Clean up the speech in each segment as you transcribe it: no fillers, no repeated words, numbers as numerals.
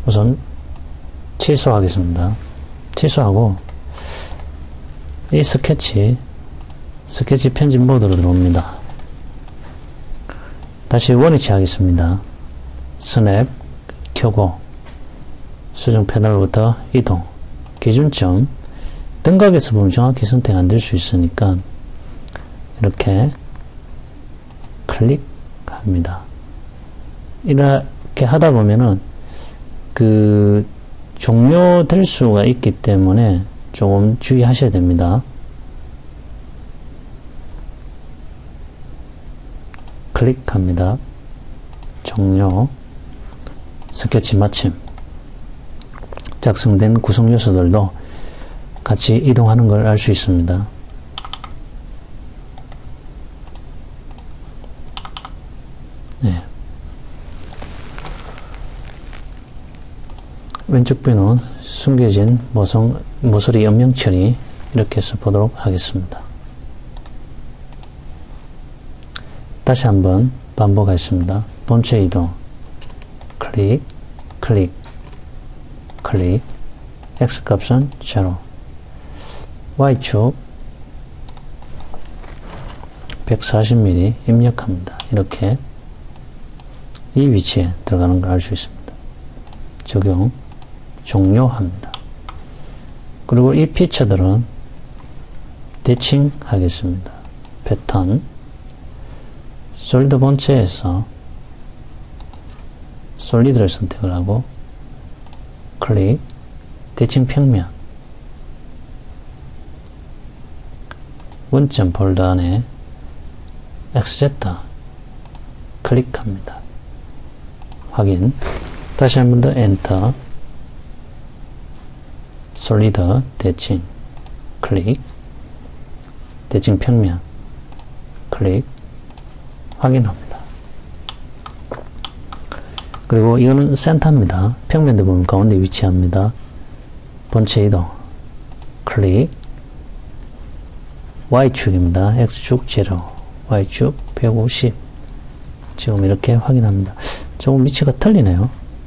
우선 취소하겠습니다. 취소하고 이 스케치 편집 모드로 들어옵니다. 다시 원위치 하겠습니다. 스냅 켜고 수정 패널부터 이동, 기준점 등각에서 보면 정확히 선택 안 될 수 있으니까 이렇게 클릭합니다. 이렇게 하다 보면은 종료될 수가 있기 때문에 조금 주의하셔야 됩니다. 클릭합니다. 종료. 스케치 마침. 작성된 구성 요소들도 같이 이동하는 걸 알 수 있습니다. 네. 왼쪽 뷰는 숨겨진 모서리 음영 처리 이렇게 해서 보도록 하겠습니다. 다시 한번 반복하겠습니다. 본체 이동, 클릭, 클릭, 클릭, X값은 0, Y축 140mm 입력합니다. 이렇게 이 위치에 들어가는 걸 알 수 있습니다. 적용, 종료합니다. 그리고 이 피처들은 대칭 하겠습니다. 패턴, 솔리드 본체에서 솔리드를 선택을 하고 클릭, 대칭 평면, 원점 폴더 안에 XZ 클릭합니다. 확인. 다시 한 번 더 엔터. 솔리드 대칭 클릭, 대칭 평면 클릭, 확인합니다. 그리고 이거는 센터입니다. 평면 대부분 가운데 위치합니다. 본체 이동 클릭, Y축입니다. X축 0, Y축 150. 지금 이렇게 확인합니다. 조금 위치가 틀리네요.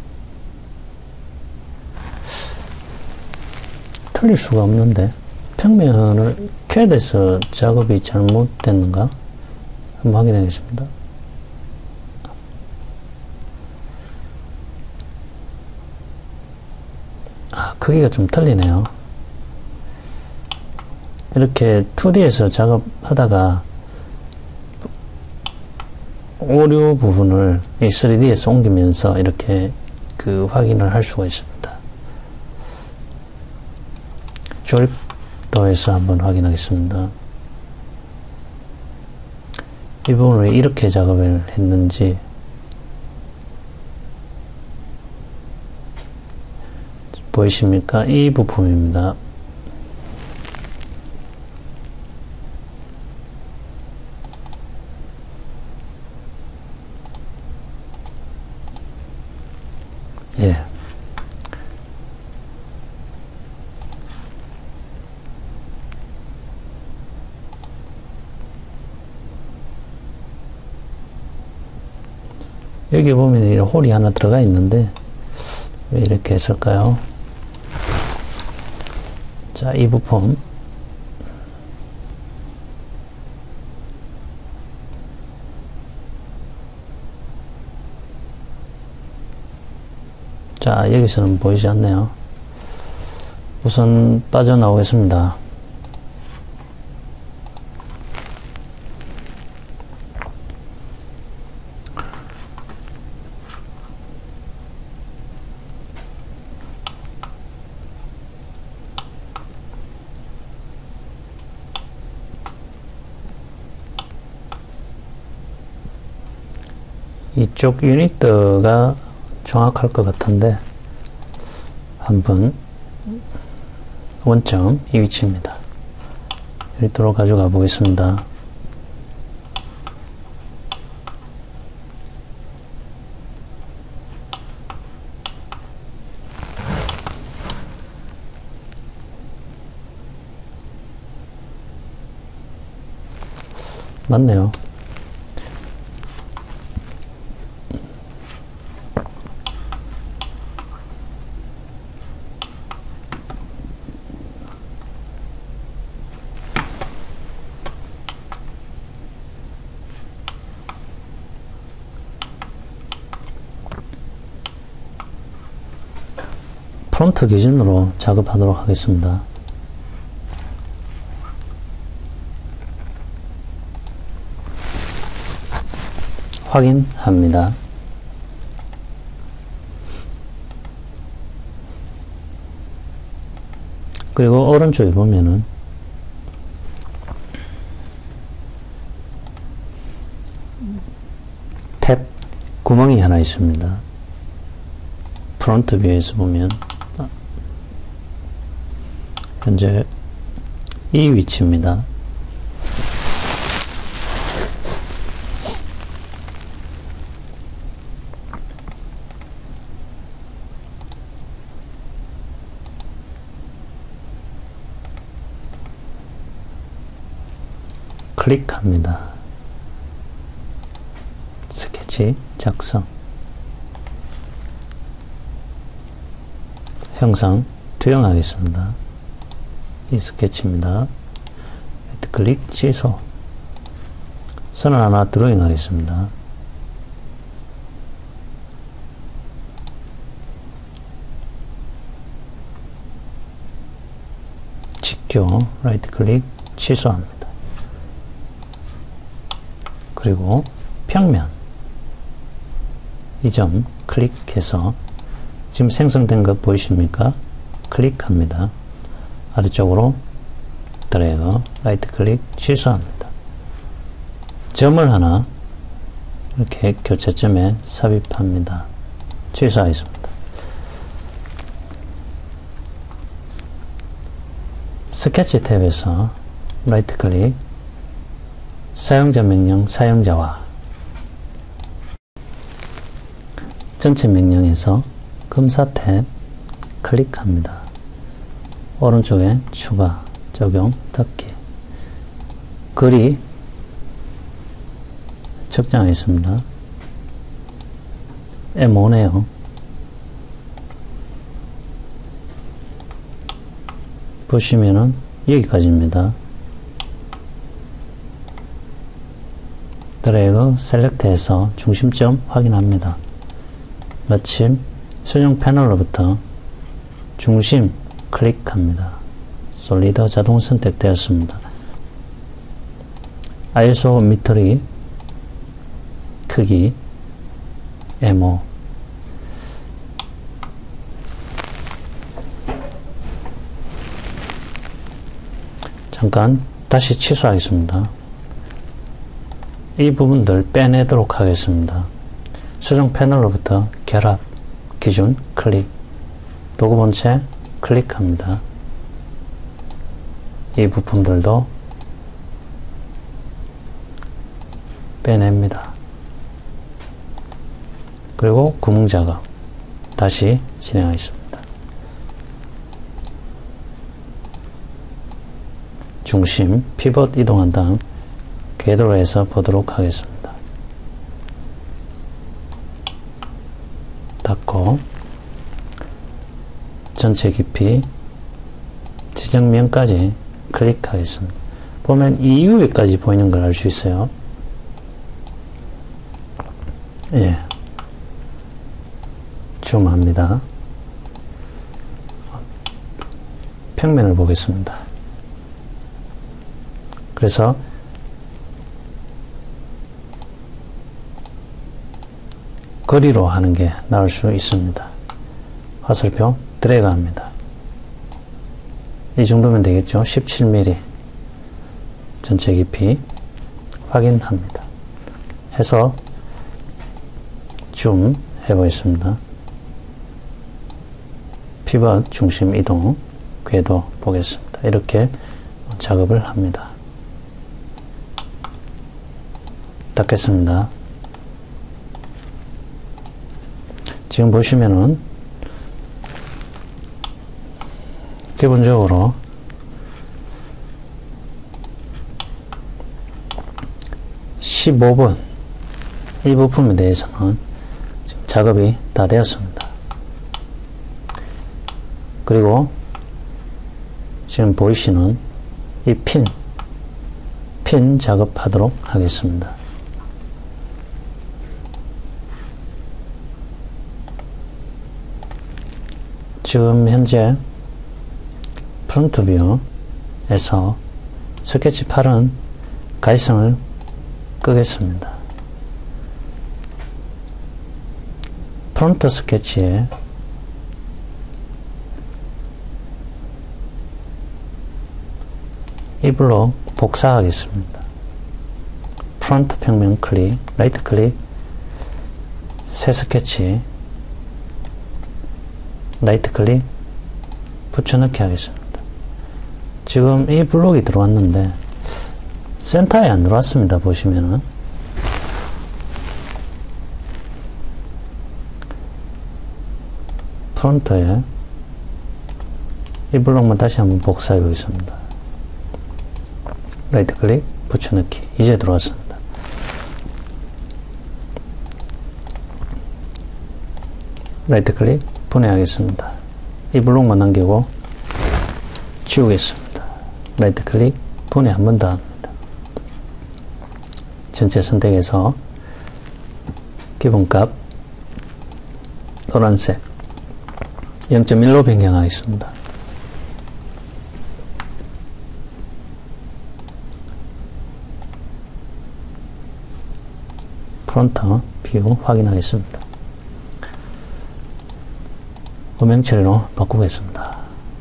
틀릴 수가 없는데 평면을 켜야 돼서 작업이 잘못됐는가? 한번 확인하겠습니다. 크기가 좀 틀리네요. 이렇게 2D에서 작업하다가 오류 부분을 이 3D에서 옮기면서 이렇게 확인을 할 수가 있습니다. 조립도에서 한번 확인하겠습니다. 이 부분을 왜 이렇게 작업을 했는지 보이십니까? 이 부품입니다. 예. 여기 보면 이런 홀이 하나 들어가 있는데 왜 이렇게 했을까요? 자, 이 부품 자, 여기서는 보이지 않네요. 우선 빠져나오겠습니다. 이쪽 유니트가 정확할 것 같은데 한번 원점 이 위치입니다. 유니트로 가져가 보겠습니다. 맞네요. 프론트 기준으로 작업하도록 하겠습니다. 확인합니다. 그리고 오른쪽에 보면은 탭 구멍이 하나 있습니다. 프론트 뷰에서 보면 현재 이 위치입니다. 클릭합니다. 스케치 작성. 형상 투영하겠습니다. 이 스케치입니다. 클릭 취소. 선을 하나 드로잉 하겠습니다. 직교 라이트 클릭 취소합니다. 그리고 평면 이 점 클릭해서 지금 생성된 것 보이십니까? 클릭합니다. 아래쪽으로 드래그 라이트 클릭 취소합니다. 점을 하나 이렇게 교차점에 삽입합니다. 취소하겠습니다. 스케치 탭에서 라이트 클릭 사용자 명령 사용자와 전체 명령에서 검사 탭 클릭합니다. 오른쪽에 추가 적용 닫기 글이 적정하겠습니다. M5네요. 보시면은 여기까지입니다. 드래그 셀렉트해서 중심점 확인합니다. 마침 수정 패널로부터 중심 클릭합니다. 솔리드 자동 선택되었습니다. 아이소미터리 크기 M5 잠깐 다시 취소하겠습니다. 이 부분들 빼내도록 하겠습니다. 수정 패널로부터 결합 기준 클릭 도구 본체 클릭합니다. 이 부품들도 빼냅니다. 그리고 구멍 작업 다시 진행하겠습니다. 중심 피벗 이동한 다음 궤도로 해서 보도록 하겠습니다. 닫고 전체 깊이 지정면까지 클릭하겠습니다. 보면 이 이후에까지 보이는 걸 알 수 있어요. 예. 줌합니다. 평면을 보겠습니다. 그래서 거리로 하는 게 나을 수 있습니다. 화살표 드래그 합니다. 이 정도면 되겠죠. 17mm 전체 깊이 확인합니다. 해서 줌 해보겠습니다. 피벗 중심 이동 궤도 보겠습니다. 이렇게 작업을 합니다. 닫겠습니다. 지금 보시면은 기본적으로 (15번) 이 부품에 대해서는 지금 작업이 다 되었습니다. 그리고 지금 보이시는 이 핀 작업하도록 하겠습니다. 지금 현재 프론트 뷰에서 스케치 8은 가이성을 끄겠습니다. 프론트 스케치에 이 블록 복사하겠습니다. 프론트 평면 클릭, 라이트 클릭, 새 스케치, 라이트 클릭, 붙여넣기 하겠습니다. 지금 이 블록이 들어왔는데 센터에 안 들어왔습니다. 보시면은 프론트에 이 블록만 다시 한번 복사해 보겠습니다. 라이트 클릭, 붙여넣기. 이제 들어왔습니다. 라이트 클릭, 분해하겠습니다. 이 블록만 남기고 지우겠습니다. 라이트 클릭, 분해 한 번 더 합니다. 전체 선택해서 기본값 노란색 0.1로 변경하겠습니다. 프론트 뷰 확인하겠습니다. 음영 처리로 바꾸겠습니다.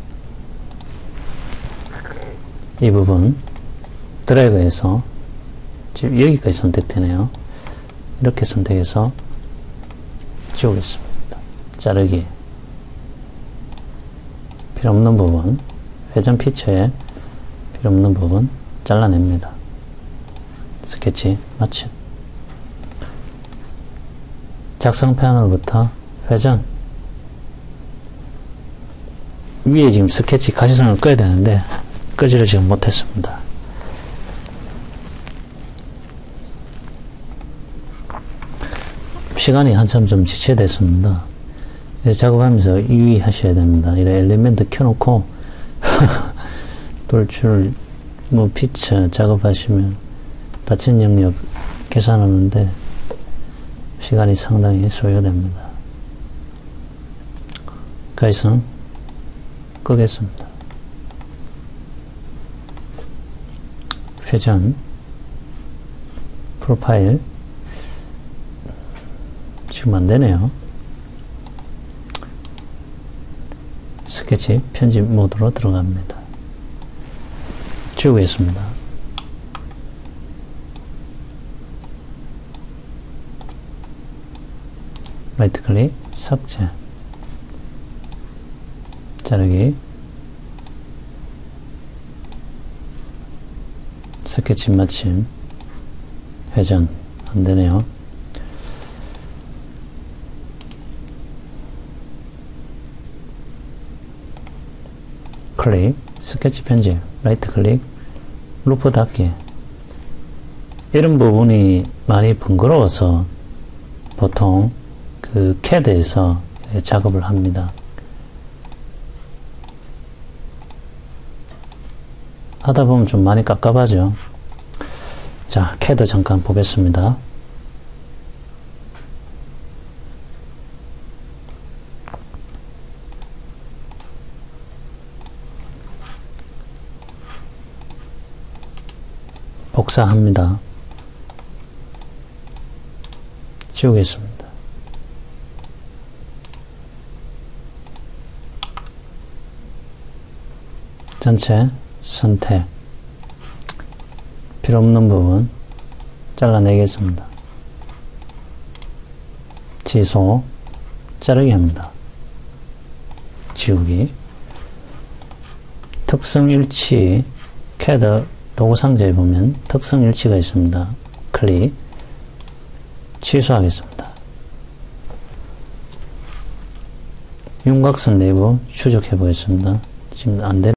이 부분 드래그해서 지금 여기까지 선택되네요. 이렇게 선택해서 지우겠습니다. 자르기, 필요없는 부분, 회전 피처에 필요없는 부분 잘라냅니다. 스케치 마침. 작성 패널부터 회전, 위에 지금 스케치 가시성을 꺼야 되는데 끄지를 지금 못했습니다. 시간이 한참 좀 지체됐습니다. 작업하면서 유의하셔야 됩니다. 이런 엘리멘트 켜놓고 돌출, 피처 작업하시면 닫힌 영역 계산하는데 시간이 상당히 소요됩니다. 가이성 끄겠습니다. 회전, 프로파일 지금 안되네요. 스케치 편집 모드로 들어갑니다. 지우겠습니다. 라이트 클릭, 삭제, 자르기, 스케치 마침, 회전 안되네요. 클릭, 스케치 편집, 라이트 클릭, 루프 닫기. 이런 부분이 많이 번거로워서 보통 그 CAD에서 작업을 합니다. 하다 보면 좀 많이 깝깝하죠. 자, CAD 잠깐 보겠습니다. 복사합니다. 지우겠습니다. 전체 선택, 필요없는 부분 잘라내겠습니다. 취소, 자르기 합니다. 지우기, 특성일치, CAD 도구 상자에 보면 특성일치가 있습니다. 클릭, 취소하겠습니다. 윤곽선 내부 추적해 보겠습니다. 지금 안 되는